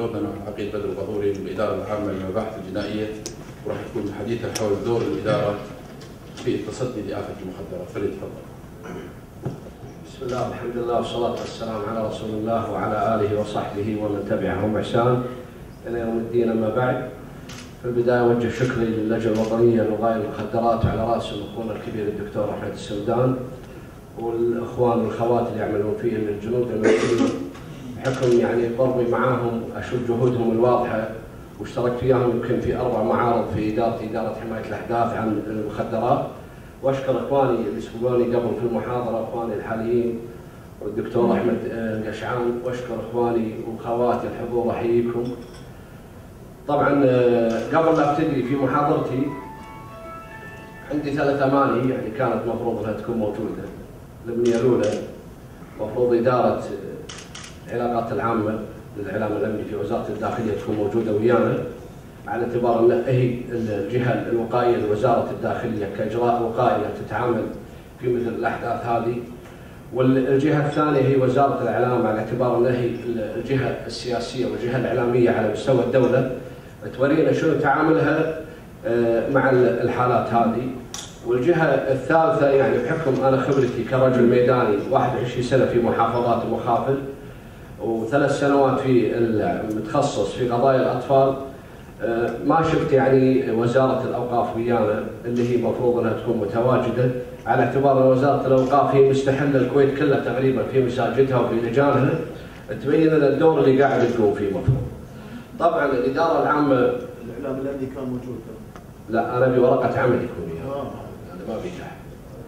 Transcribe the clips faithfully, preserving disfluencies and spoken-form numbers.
المقدم عقيل بدر الغضوري من الإدارة العامة للمباحث الجنائية، وراح يكون حديثا حول دور الإدارة في التصدي لآفة المخدرات. فليتفضل. بسم الله والحمد لله والصلاة والسلام على رسول الله وعلى آله وصحبه ومن تبعهم بإحسان إلى يوم الدين. أما بعد، في البداية أوجه شكري للجنة الوطنية لوقاية المخدرات على رأسهم أخونا الكبير الدكتور أحمد السودان والإخوان والأخوات اللي يعملون فيه من الجنود المسؤولين، بحكم يعني قربي معاهم أشوف جهودهم الواضحة، واشتركت وياهم يمكن في أربع معارض في إدارة إدارة حماية الأحداث عن المخدرات. وأشكر إخواني اللي سبقوني قبل في المحاضرة، إخواني الحاليين والدكتور أحمد القشعان، وأشكر إخواني وأخواتي الحضور، أحييكم. طبعا قبل لا أبتدي في محاضرتي عندي ثلاث أماني يعني كانت مفروض أنها تكون موجودة. الأمنية الأولى مفروض إدارة العلاقات العامة للإعلام الأمني في وزارة الداخلية تكون موجودة ويانا، على اعتبار أن هي الجهة الوقائية لوزارة الداخلية كإجراء وقائي تتعامل في مثل الأحداث هذه. والجهة الثانية هي وزارة الإعلام، على اعتبار أنها هي الجهة السياسية والجهة الإعلامية على مستوى الدولة، تورينا شنو تعاملها مع الحالات هذه. والجهة الثالثة يعني بحكم أنا خبرتي كرجل ميداني واحد وعشرين سنة في محافظات المخافل، وثلاث سنوات في المتخصص في قضايا الأطفال، ما شفت يعني وزارة الأوقاف ويانا اللي هي مفروض أنها تكون متواجدة، على اعتبار أن وزارة الأوقاف هي مستحلة الكويت كلها تقريبا في مساجدها وفي لجانها، تبين لنا الدور اللي قاعد تقوم فيه مفروض. طبعا الإدارة العامة الإعلام الأمني كان موجود. لا، أنا بورقة عمل يكون وياها، أنا ما بي تحت.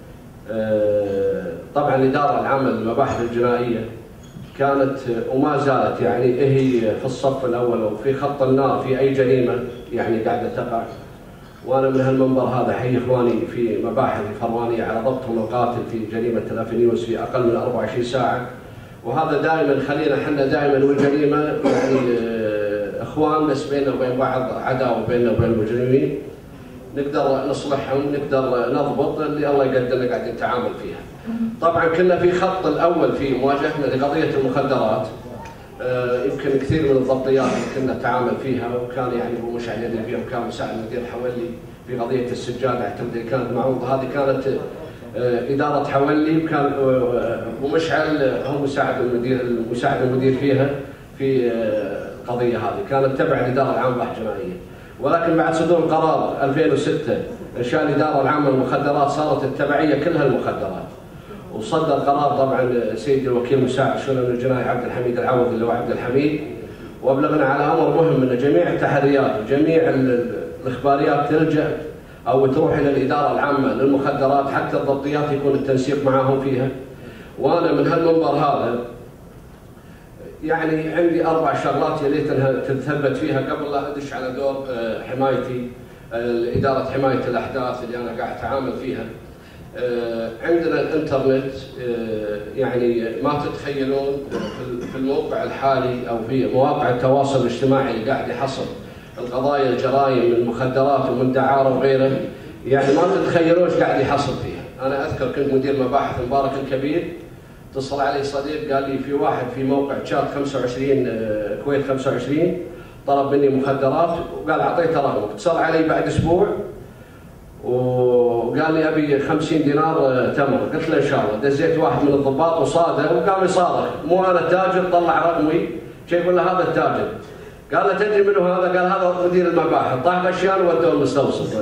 طبعا الإدارة العامة للمباحث الجنائية كانت وما زالت يعني هي في الصف الأول وفي خط النار في أي جريمة يعني قاعدة تقع. وأنا من هالمنبر هذا حي إخواني في مباحث الفروانية على ضبطهم القاتل في جريمة الأفنيوس في أقل من أربع وعشرين ساعة، وهذا دائما خلينا احنا دائما والجريمة يعني إخوان، بس بيننا وبين بعض عداوة بيننا وبين المجرمين، نقدر نصلحهم، نقدر نضبط اللي الله يقدرنا قاعدين نتعامل فيها. طبعا كنا في خط الاول في مواجهتنا لقضيه المخدرات، آه يمكن كثير من الضبطيات كنا نتعامل فيها، وكان يعني ابو مشعل يدري فيها، وكان مساعد مدير حولي في قضيه السجاده اعتقد اللي كانت معروضه، هذه كانت آه اداره حولي، وكان آه ابو مشعل هو مساعد المدير المساعد المدير فيها في آه القضيه هذه، كانت تبع الاداره العامه الجنائيه. ولكن بعد صدور قرار ألفين وستة انشاء الاداره العامه للمخدرات صارت التبعيه كلها المخدرات، وصدر قرار طبعا سيدي الوكيل مساعد الشؤون الجنائي عبد الحميد العوضي اللي هو عبد الحميد، وابلغنا على امر مهم ان جميع التحريات وجميع الاخباريات تلجا او تروح الى الاداره العامه للمخدرات، حتى الضبطيات يكون التنسيق معهم فيها. وانا من هالمنبر هذا يعني عندي اربع شغلات يا ليت انها تتثبت فيها قبل لا ادش على دور حمايتي اداره حمايه الاحداث اللي انا قاعد اتعامل فيها. عندنا الانترنت يعني ما تتخيلون في الموقع الحالي او في مواقع التواصل الاجتماعي اللي قاعد يحصل القضايا الجرائم من المخدرات ومن دعاره وغيره، يعني ما تتخيلون ايش قاعد يحصل فيها. انا اذكر كنت مدير مباحث مبارك الكبير، اتصل علي صديق قال لي في واحد في موقع تشات خمسة وعشرين كويت خمسة وعشرين طلب مني مخدرات، وقال اعطيته رقمك. اتصل علي بعد اسبوع وقال لي ابي خمسين دينار تمر، قلت له ان شاء الله. دزيت واحد من الضباط وصاده وقام يصارخ، مو انا التاجر، طلع رقمي، شيء يقول له هذا التاجر. قال له تدري منو هذا؟ قال هذا مدير المباحث. طاح غشيان وودوه المستوصف.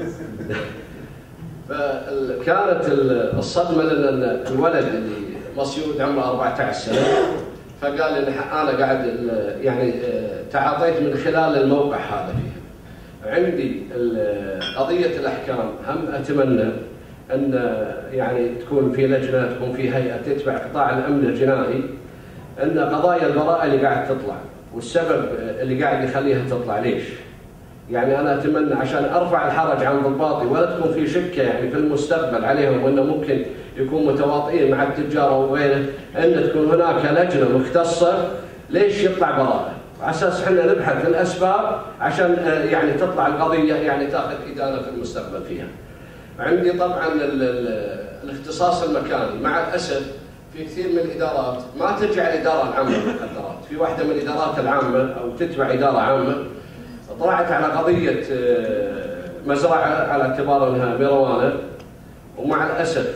فكانت الصدمه لان الولد اللي مصيود عمره أربعة عشر سنه، فقال لي انا قاعد يعني تعاطيت من خلال الموقع هذا فيه. عندي قضية الأحكام هم أتمنى أن يعني تكون في لجنة، تكون في هيئة تتبع قطاع الأمن الجنائي، أن قضايا البراءة اللي قاعد تطلع والسبب اللي قاعد يخليها تطلع ليش؟ يعني أنا أتمنى عشان أرفع الحرج عن ضباطي ولا تكون في شكة يعني في المستقبل عليهم وأنه ممكن يكون متواطئين مع التجار وغيره، أن تكون هناك لجنة مختصة ليش يطلع براءة، على اساس احنا نبحث الاسباب عشان يعني تطلع القضيه يعني تاخذ ادانه في المستقبل فيها. عندي طبعا ال ال الاختصاص المكاني، مع الاسف في كثير من الادارات ما ترجع الاداره العامه للمخدرات، في واحده من الادارات العامه او تتبع اداره عامه طلعت على قضيه مزرعه على اعتبار انها ميروانه، ومع الاسف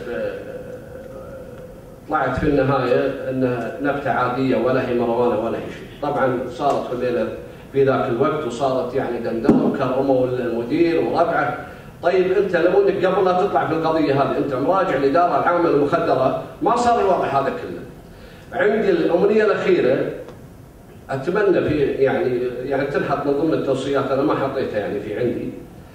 طلعت في النهايه انها نبته عاديه ولا هي مروانه ولا هي شيء. طبعا صارت الليله في ذاك الوقت وصارت يعني دندنه وكرموا المدير وربعه. طيب انت لو انك قبل لا تطلع في القضيه هذه انت مراجع الاداره العامه للمخدرات ما صار الوضع هذا كله. عندي الامنيه الاخيره اتمنى في يعني يعني تنحط من ضمن التوصيات، انا ما حطيتها يعني في عندي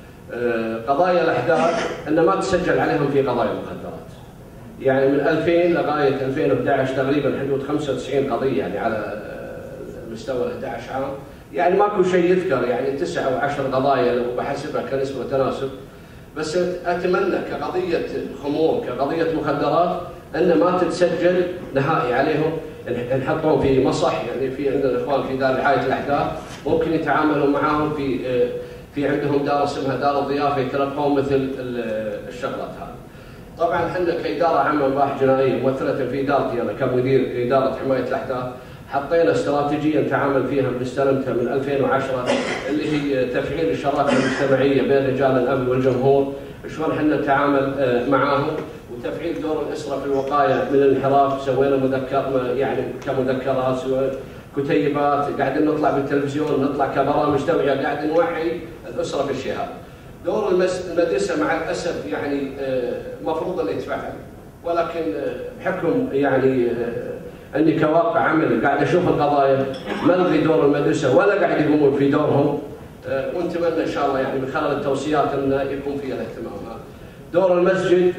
قضايا الاحداث ان ما تسجل عليهم في قضايا المخدرات. يعني من ألفين لغايه ألفين وأحد عشر تقريبا حدود خمسة وتسعين قضيه يعني على مستوى أحد عشر عام، يعني ماكو شيء يذكر يعني تسعة او عشر قضايا لو بحسبها كنسبه تناسب. بس اتمنى كقضيه خمور كقضيه مخدرات ان ما تتسجل نهائي عليهم، نحطهم في مصح. يعني في عندنا اخوان في دار رعايه الاحداث ممكن يتعاملوا معاهم في في عندهم دار اسمها دار الضيافه يتلقون مثل الشغلات هذه. طبعا احنا كاداره عامه مباحث جنائيه ممثله في ادارتي انا كمدير اداره حمايه الاحداث حطينا استراتيجيه نتعامل فيها استلمتها من ألفين وعشرة اللي هي تفعيل الشراكه المجتمعيه بين رجال الامن والجمهور، شلون احنا نتعامل معاهم، وتفعيل دور الاسره في الوقايه من الانحراف. سوينا مذكر يعني كمذكرات، سوينا كتيبات، قاعدين نطلع بالتلفزيون، نطلع كبرامج توعيه، قاعد نوعي الاسره في الشيء هذا. دور المدرسه مع الاسف يعني مفروض انه يتفعل، ولكن بحكم يعني اني كواقع عمل قاعد اشوف القضايا ملغي دور المدرسه ولا قاعد يقومون في دورهم، ونتمنى ان شاء الله يعني من خلال التوصيات انه يكون فيها الاهتمام هذا. دور المسجد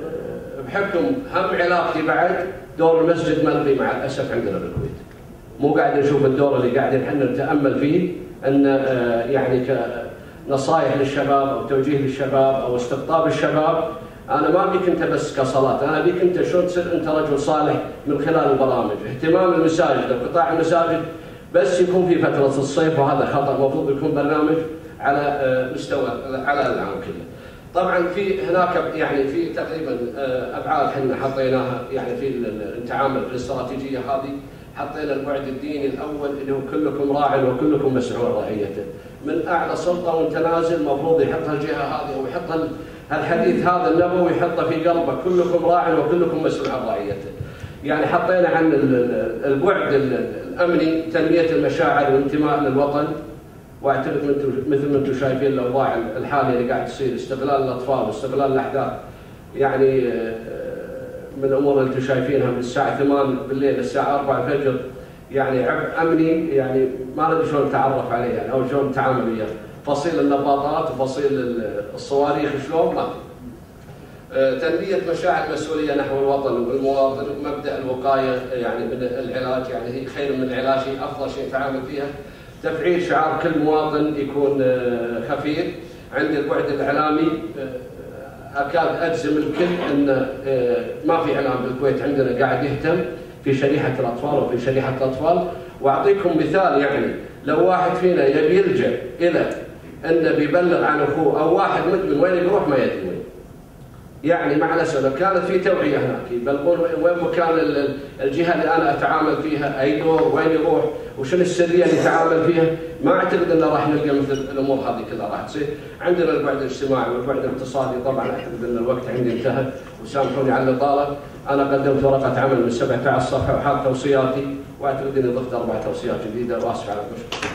بحكم هم علاقتي بعد دور المسجد ملغي مع الاسف عندنا بالكويت. مو قاعد نشوف الدور اللي قاعدين احنا نتامل فيه ان يعني كنصائح للشباب او توجيه للشباب او استقطاب الشباب. انا ما ابيك انت بس كصلاه، انا ابيك انت شلون تصير انت رجل صالح من خلال البرامج. اهتمام المساجد وقطاع المساجد بس يكون في فتره الصيف، وهذا خطا، المفروض يكون برنامج على مستوى على العام كله. طبعا في هناك يعني في تقريبا ابعاد احنا حطيناها يعني في التعامل في الاستراتيجيه هذه. حطينا البعد الديني الاول اللي هو كلكم راع وكلكم مسؤول عن رعيته. من اعلى سلطه وانت المفروض يحط الجهه هذه او يحط الحديث هذا النبوي يحطه في قلبه، كلكم راع وكلكم مسؤول عن رعيته. يعني حطينا عن البعد الامني تنميه المشاعر والانتماء للوطن، واعتقد مثل ما انتم شايفين الاوضاع الحاليه اللي قاعد تصير، استغلال الاطفال واستغلال الاحداث. يعني من الامور اللي انتم شايفينها من الساعه ثمانية بالليل للساعه أربعة الفجر، يعني عبء امني يعني ما ندري شلون نتعرف عليه يعني او شلون نتعامل وياه. فصيل النباطات وفصيل الصواريخ شلون ما. تنميه مشاعر المسؤوليه نحو الوطن والمواطن، مبدا الوقايه يعني من العلاج، يعني هي خير من العلاج، هي افضل شيء نتعامل فيها. تفعيل شعار كل مواطن يكون خفيف. عند البعد الاعلامي اكاد اجزم الكل ان ما في اعلام بالكويت عندنا قاعد يهتم في شريحه الاطفال وفي شريحه الاطفال. واعطيكم مثال، يعني لو واحد فينا يبي يلجا الى انه بيبلغ عن اخوه او واحد مدمن وين يروح ما يدري وين. يعني مع الاسف لو كانت في توعيه هناك يبلغون وين مكان الجهه اللي انا اتعامل فيها، اي دور، وين يروح، وشنو السريه اللي يتعامل فيها، ما اعتقد انه راح نلقى مثل الامور هذه كلها راح تصير. عندنا البعد الاجتماعي والبعد الاقتصادي، طبعا اعتقد ان الوقت عندي انتهى وسامحوني على الاطاله. انا قدمت ورقه عمل من سبعة عشر صفحه وحاط توصياتي، واعتقد اني ضفت اربع توصيات جديده، واسف على المشكله.